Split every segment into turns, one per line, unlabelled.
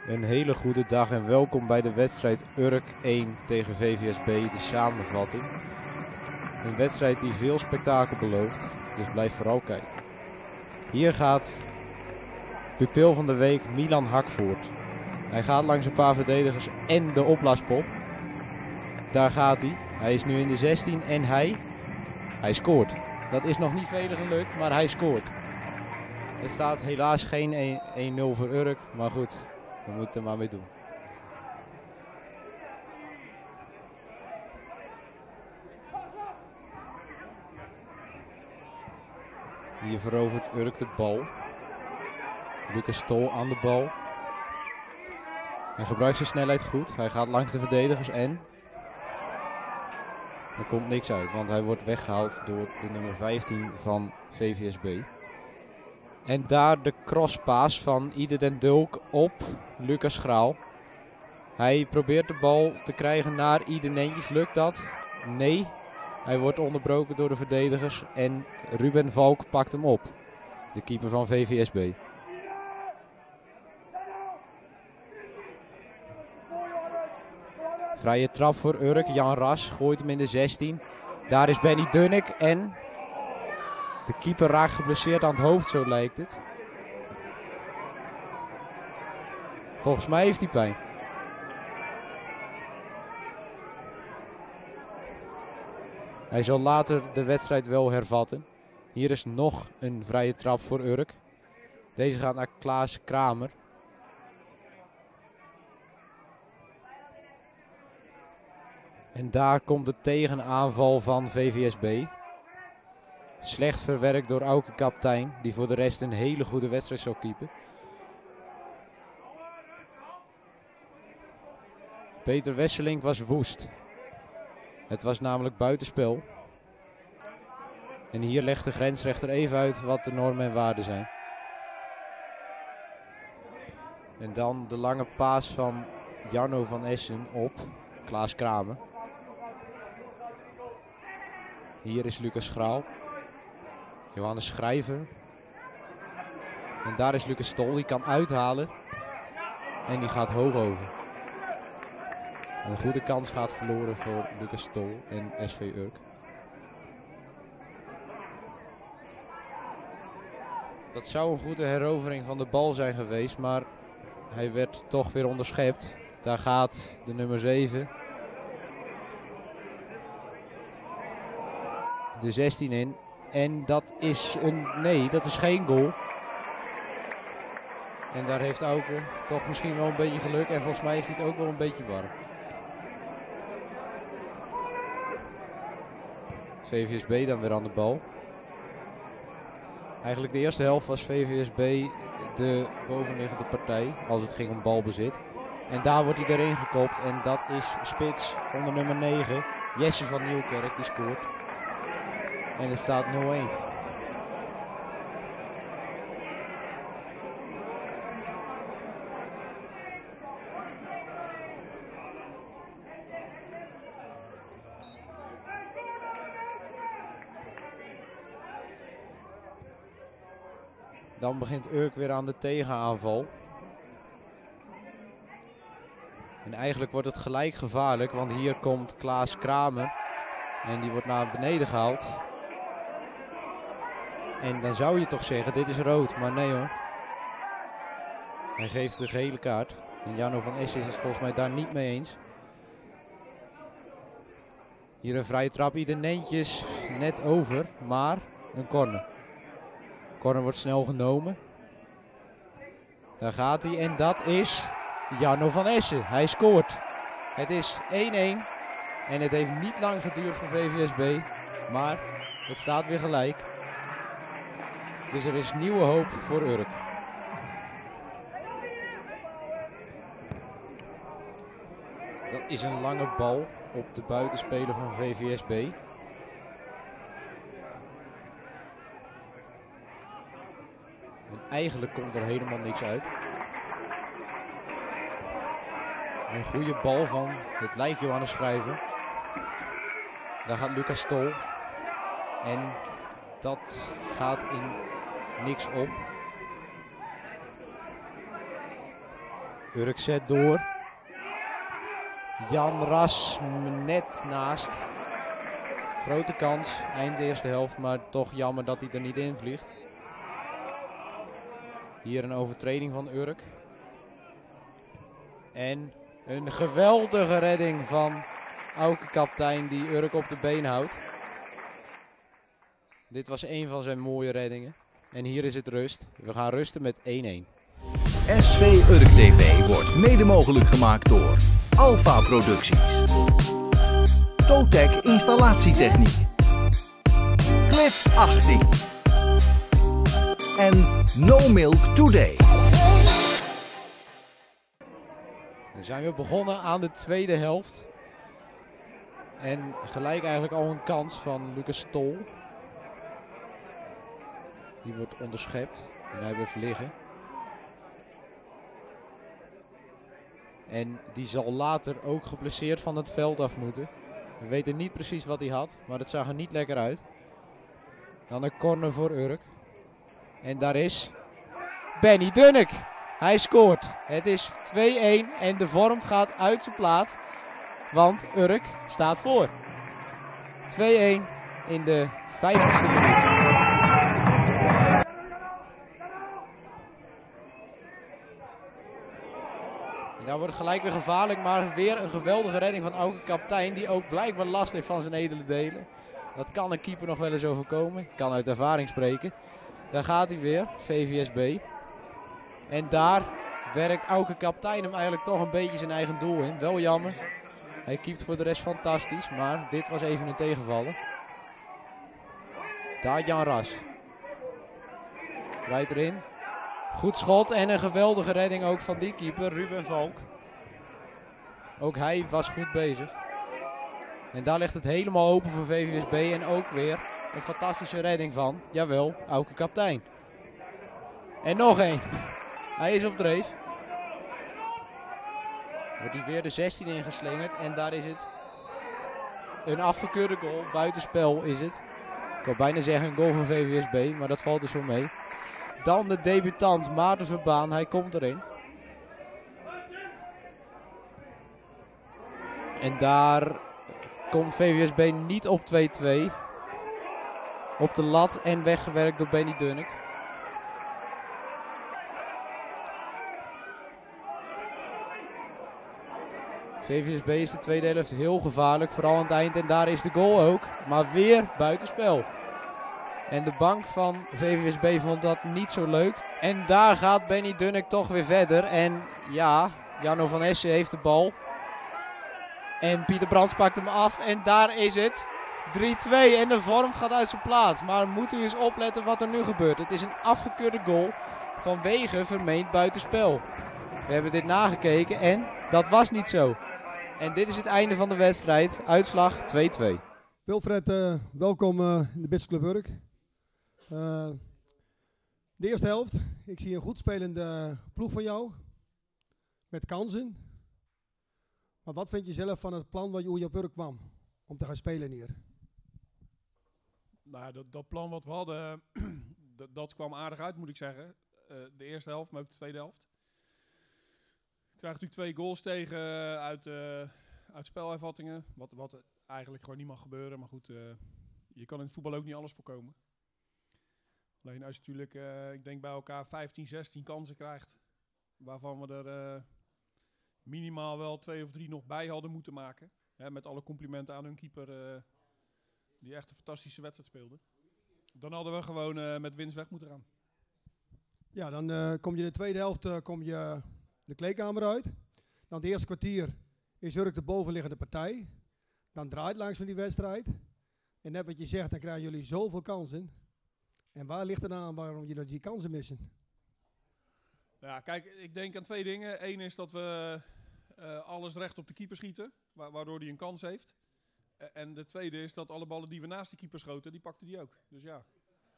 Een hele goede dag en welkom bij de wedstrijd Urk 1 tegen VVSB, de samenvatting. Een wedstrijd die veel spektakel belooft, dus blijf vooral kijken. Hier gaat pupil van de week Milan Hakvoort. Hij gaat langs een paar verdedigers en de opblaaspop. Daar gaat hij. Hij is nu in de 16 en hij scoort. Dat is nog niet velen gelukt, maar hij scoort. Het staat helaas geen 1-0 voor Urk, maar goed, we moeten er maar mee doen. Hier verovert Urk de bal. Lucas Stol aan de bal. Hij gebruikt zijn snelheid goed. Hij gaat langs de verdedigers en er komt niks uit, want hij wordt weggehaald door de nummer 15 van VVSB. En daar de crosspaas van Ide den Dulk op Lucas Graal. Hij probeert de bal te krijgen naar Ide Nentjes. Lukt dat? Nee. Hij wordt onderbroken door de verdedigers en Ruben Valk pakt hem op. De keeper van VVSB. Vrije trap voor Urk. Jan Ras gooit hem in de 16. Daar is Benny Dunnek en de keeper raakt geblesseerd aan het hoofd, zo lijkt het. Volgens mij heeft hij pijn. Hij zal later de wedstrijd wel hervatten. Hier is nog een vrije trap voor Urk. Deze gaat naar Klaas Kramer. En daar komt de tegenaanval van VVSB. Slecht verwerkt door Auke Kaptein, die voor de rest een hele goede wedstrijd zal keepen. Peter Wesselink was woest. Het was namelijk buitenspel. En hier legt de grensrechter even uit wat de normen en waarden zijn. En dan de lange paas van Jarno van Essen op Klaas Kramer. Hier is Lucas Graal. Johannes Schrijver. En daar is Lucas Stol. Die kan uithalen. En die gaat hoog over. Een goede kans gaat verloren voor Lucas Stol en SV Urk. Dat zou een goede herovering van de bal zijn geweest. Maar hij werd toch weer onderschept. Daar gaat de nummer 7. De 16 in. En dat is nee, dat is geen goal. En daar heeft Auke toch misschien wel een beetje geluk. En volgens mij heeft hij het ook wel een beetje warm. VVSB dan weer aan de bal. Eigenlijk de eerste helft was VVSB de bovenliggende partij. Als het ging om balbezit. En daar wordt hij erin gekopt. En dat is spits onder nummer 9. Jesse van Nieuwkerk die scoort. En het staat 0-1. Dan begint Urk weer aan de tegenaanval. En eigenlijk wordt het gelijk gevaarlijk, want hier komt Klaas Kramer. En die wordt naar beneden gehaald. En dan zou je toch zeggen, dit is rood. Maar nee hoor. Hij geeft de gele kaart. En Jarno van Essen is het volgens mij daar niet mee eens. Hier een vrije trap. Ieder netjes net over. Maar een corner. Corner wordt snel genomen. Daar gaat hij. En dat is Jarno van Essen. Hij scoort. Het is 1-1. En het heeft niet lang geduurd voor VVSB. Maar het staat weer gelijk. Dus er is nieuwe hoop voor Urk. Dat is een lange bal op de buitenspeler van VVSB. En eigenlijk komt er helemaal niks uit. Een goede bal van, het lijkt Johannes Schrijver. Daar gaat Lucas Stol. En dat gaat in niks op. Urk zet door. Jan Ras net naast. Grote kans, eind eerste helft, maar toch jammer dat hij er niet in vliegt. Hier een overtreding van Urk. En een geweldige redding van Auke Kaptein die Urk op de been houdt. Dit was een van zijn mooie reddingen. En hier is het rust. We gaan rusten met 1-1.
SV Urk TV wordt mede mogelijk gemaakt door Alpha Producties, Totec Installatietechniek, Cliff 18 en No Milk Today.
Dan zijn we begonnen aan de tweede helft. En gelijk eigenlijk al een kans van Lucas Stol. Die wordt onderschept en hij blijft liggen. En die zal later ook geblesseerd van het veld af moeten. We weten niet precies wat hij had, maar het zag er niet lekker uit. Dan een corner voor Urk. En daar is Benny Dunnek. Hij scoort. Het is 2-1 en de vorm gaat uit zijn plaat. Want Urk staat voor. 2-1 in de 50ste minuut. Daar wordt het gelijk weer gevaarlijk, maar weer een geweldige redding van Auke Kaptein. Die ook blijkbaar last heeft van zijn edele delen. Dat kan een keeper nog wel eens overkomen. Ik kan uit ervaring spreken. Daar gaat hij weer, VVSB. En daar werkt Auke Kaptein hem eigenlijk toch een beetje zijn eigen doel in. Wel jammer. Hij keept voor de rest fantastisch, maar dit was even een tegenvaller. Daar Jan Ras. Rijdt erin. Goed schot en een geweldige redding ook van die keeper, Ruben Valk. Ook hij was goed bezig. En daar ligt het helemaal open voor VVSB en ook weer een fantastische redding van, jawel, Auke Kaptein. En nog één. Hij is op dreef. Wordt hij weer de 16 ingeslingerd en daar is het een afgekeurde goal. Buitenspel is het. Ik wil bijna zeggen een goal van VVSB, maar dat valt dus wel mee. Dan de debutant Maarten Verbaan, hij komt erin. En daar komt VVSB niet op 2-2. Op de lat en weggewerkt door Benny Dunnek. VVSB is de tweede helft heel gevaarlijk, vooral aan het eind. En daar is de goal ook, maar weer buitenspel. En de bank van VVSB vond dat niet zo leuk. En daar gaat Benny Dunnek toch weer verder. En ja, Janno van Essen heeft de bal. En Pieter Brands pakt hem af. En daar is het. 3-2 en de vorm gaat uit zijn plaats. Maar moet u eens opletten wat er nu gebeurt. Het is een afgekeurde goal vanwege vermeend buitenspel. We hebben dit nagekeken en dat was niet zo. En dit is het einde van de wedstrijd. Uitslag 2-2.
Wilfred, welkom in de Business Club Urk. De eerste helft. Ik zie een goed spelende ploeg van jou. Met kansen. Maar wat vind je zelf van het plan hoe je op Urk kwam? Om te gaan spelen hier.
Nou, dat plan wat we hadden, dat kwam aardig uit, moet ik zeggen. De eerste helft, maar ook de tweede helft. Je krijgt natuurlijk 2 goals tegen uit spelervattingen. Wat eigenlijk gewoon niet mag gebeuren. Maar goed, je kan in het voetbal ook niet alles voorkomen. Alleen als je natuurlijk, ik denk bij elkaar 15, 16 kansen krijgt. Waarvan we er minimaal wel 2 of 3 nog bij hadden moeten maken. Hè, met alle complimenten aan hun keeper. Die echt een fantastische wedstrijd speelde. Dan hadden we gewoon met winst weg moeten gaan.
Ja, dan kom je in de tweede helft kom je de kleedkamer uit. Dan het eerste kwartier is Urk de bovenliggende partij. Dan draait langs van die wedstrijd. En net wat je zegt, dan krijgen jullie zoveel kansen. En waar ligt het aan waarom jullie die kansen missen?
Ja, kijk, ik denk aan 2 dingen. Eén is dat we alles recht op de keeper schieten, waardoor hij een kans heeft. En de tweede is dat alle ballen die we naast de keeper schoten, die pakte die ook. Dus ja.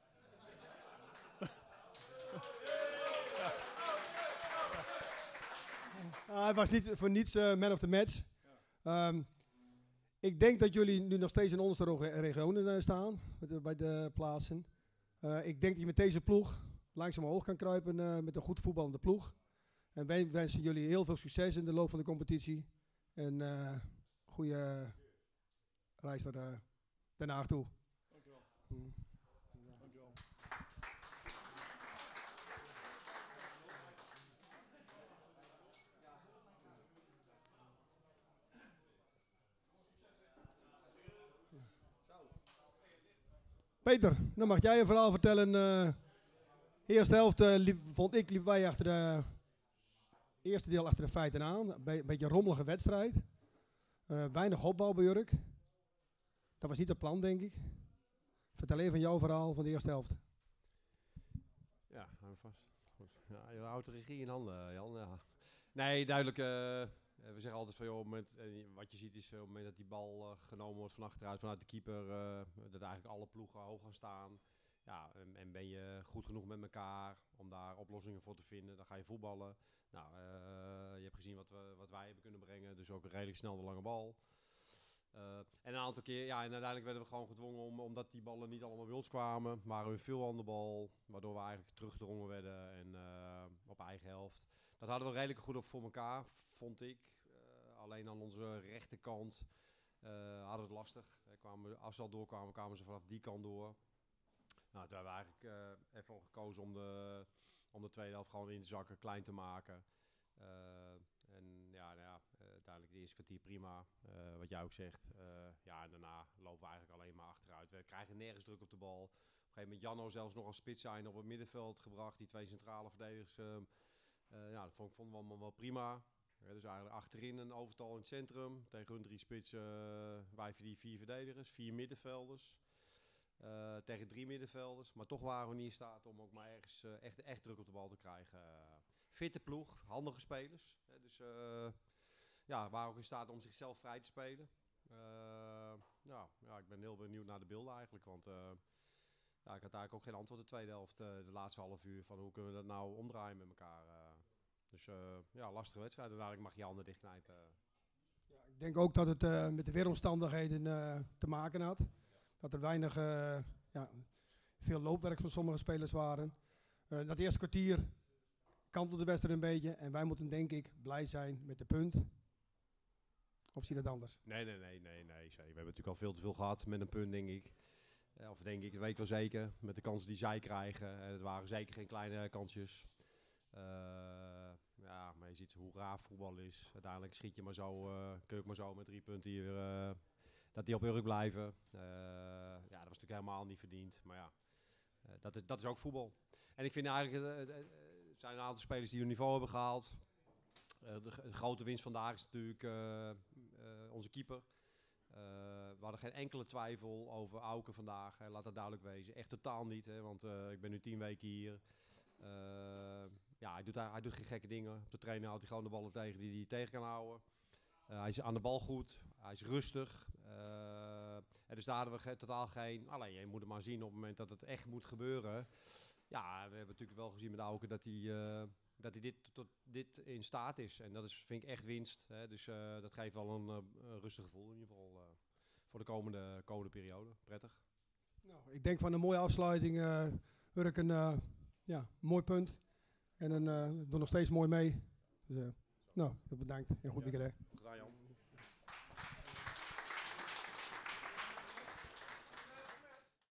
Hij was niet voor niets man of the match. Ik denk dat jullie nu nog steeds in onderste regionen staan, bij de plaatsen. Ik denk dat je met deze ploeg langzaam omhoog kan kruipen met een goed voetballende ploeg. En wij wensen jullie heel veel succes in de loop van de competitie. En goede reis naar Den Haag toe.
Dankjewel.
Dankjewel. Peter, dan mag jij een verhaal vertellen. Eerste helft liepen wij achter de eerste deel achter de feiten aan. Een beetje een rommelige wedstrijd. Weinig opbouw bij Urk. Dat was niet het plan, denk ik. Vertel even jouw verhaal van de eerste helft.
Ja, hou me vast. Goed. Ja, je houdt de regie in handen, Jan. Ja. Nee, duidelijk. We zeggen altijd van, joh, op het moment, wat je ziet is op het moment dat die bal genomen wordt van achteruit, vanuit de keeper, dat eigenlijk alle ploegen hoog gaan staan. Ja, en ben je goed genoeg met elkaar om daar oplossingen voor te vinden, dan ga je voetballen. Nou, je hebt gezien wat wij hebben kunnen brengen, dus ook redelijk snel de lange bal. En een aantal keer, ja, en uiteindelijk werden we gewoon gedwongen omdat die ballen niet allemaal bij ons kwamen. Waren we veel aan de bal, waardoor we eigenlijk teruggedrongen werden en op eigen helft. Dat hadden we redelijk goed voor elkaar, vond ik. Alleen aan onze rechterkant hadden we het lastig. Als ze al doorkwamen, kwamen ze vanaf die kant door. Nou, toen hebben we eigenlijk ervoor gekozen om de tweede helft gewoon in te zakken, klein te maken. En uiteindelijk de eerste kwartier prima, wat jij ook zegt. Ja, en daarna lopen we eigenlijk alleen maar achteruit. We krijgen nergens druk op de bal. Op een gegeven moment Janno zelfs nog als spits zijn op het middenveld gebracht. Die 2 centrale verdedigers, dat vonden we allemaal wel prima. Dus eigenlijk achterin een overtal in het centrum. Tegen hun 3 spitsen, wij 4 verdedigers, 4 middenvelders. Tegen 3 middenvelders. Maar toch waren we niet in staat om ook maar ergens echt druk op de bal te krijgen. Fitte ploeg, handige spelers. Dus waren ook in staat om zichzelf vrij te spelen. Ik ben heel benieuwd naar de beelden eigenlijk. Want ik had eigenlijk ook geen antwoord de tweede helft. De laatste half uur van hoe kunnen we dat nou omdraaien met elkaar. Lastige wedstrijd. En eigenlijk mag je handen dichtknijpen.
Ja, ik denk ook dat het met de weeromstandigheden te maken had. Dat er weinig, veel loopwerk van sommige spelers waren. Dat eerste kwartier kantelde de wedstrijd een beetje. En wij moeten denk ik blij zijn met de punt. Of zie je dat anders?
Nee. We hebben natuurlijk al veel te veel gehad met een punt, denk ik. Of denk ik, dat weet ik wel zeker. Met de kansen die zij krijgen. Het waren zeker geen kleine kansjes. Maar je ziet hoe raar voetbal is. Uiteindelijk schiet je maar zo, kun je ook maar zo met 3 punten hier, dat die op Urk blijven. Dat was natuurlijk helemaal niet verdiend. Maar ja, dat is ook voetbal. En ik vind eigenlijk, er zijn een aantal spelers die hun niveau hebben gehaald. De grote winst vandaag is natuurlijk onze keeper. We hadden geen enkele twijfel over Auken vandaag. Laat dat duidelijk wezen. Echt totaal niet. Want ik ben nu 10 weken hier. Hij doet geen gekke dingen. Op de trainer houdt hij gewoon de ballen tegen die hij tegen kan houden. Hij is aan de bal goed. Hij is rustig. Dus daar hadden we totaal geen... Alleen, je moet het maar zien op het moment dat het echt moet gebeuren. Ja, we hebben natuurlijk wel gezien met Auken dat hij tot dit in staat is. En dat vind ik echt winst. Dus dat geeft wel een rustig gevoel in ieder geval voor de komende periode. Prettig.
Nou, ik denk van een mooie afsluiting. Urk een mooi punt. En doen nog steeds mooi mee. Dus, bedankt en goed weekend.
Gedaan, Jan.